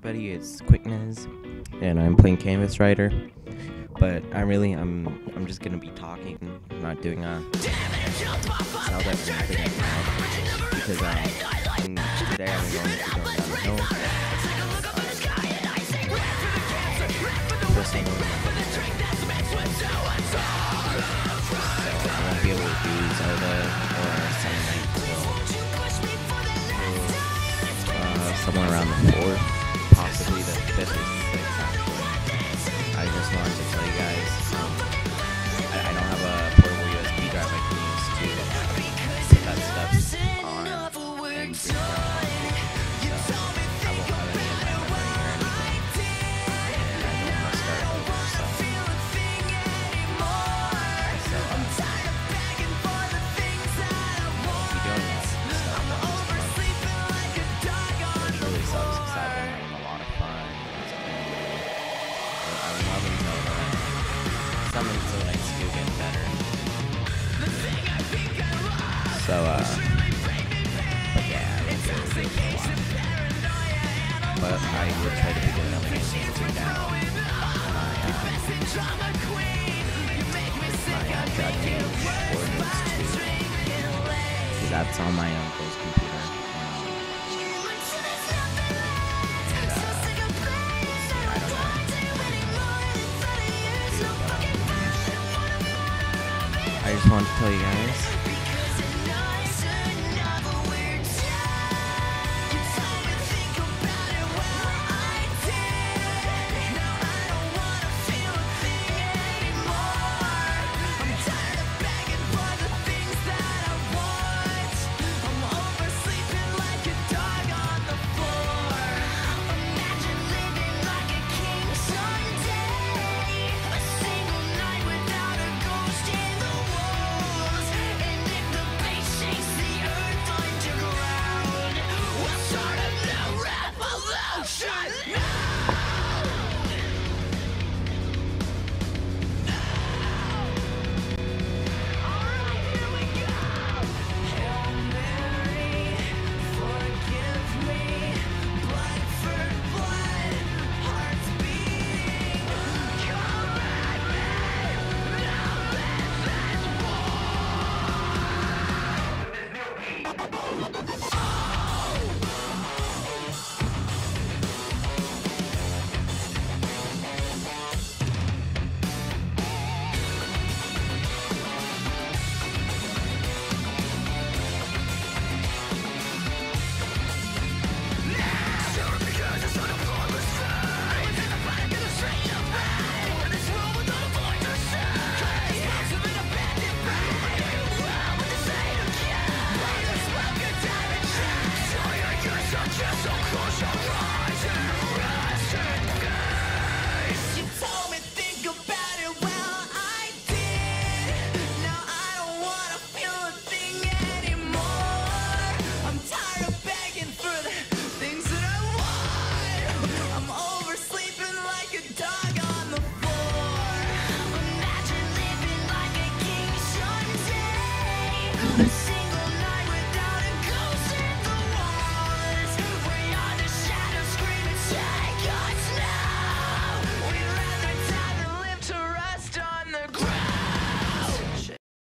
everybody, it's Quickness, and I'm playing Canvas Rider. But I'm just gonna be talking, not doing a sound effect or anything right now, because today I'm going to be going down the hill. First thing I'm gonna do, so I won't be able to do Zelda or Sunny Night till somewhere around the 4th, possibly the 5th or 6th actually. I just wanted to tell you guys, I don't have a portable USB drive I can use to put that stuff on and bring it down. So I won't have any of my memory or anything, and I don't want to start over, so if you don't know stuff on this month, which really sucks because I've been having a lot of fun. I'm loving Zelda. Some of the nights do get better. So, but yeah, I like it for a while. But I would try to figure out ways to get down my Dragon Age Origins 2. Because that's on my uncle's computer. I don't know. I just wanted to tell you guys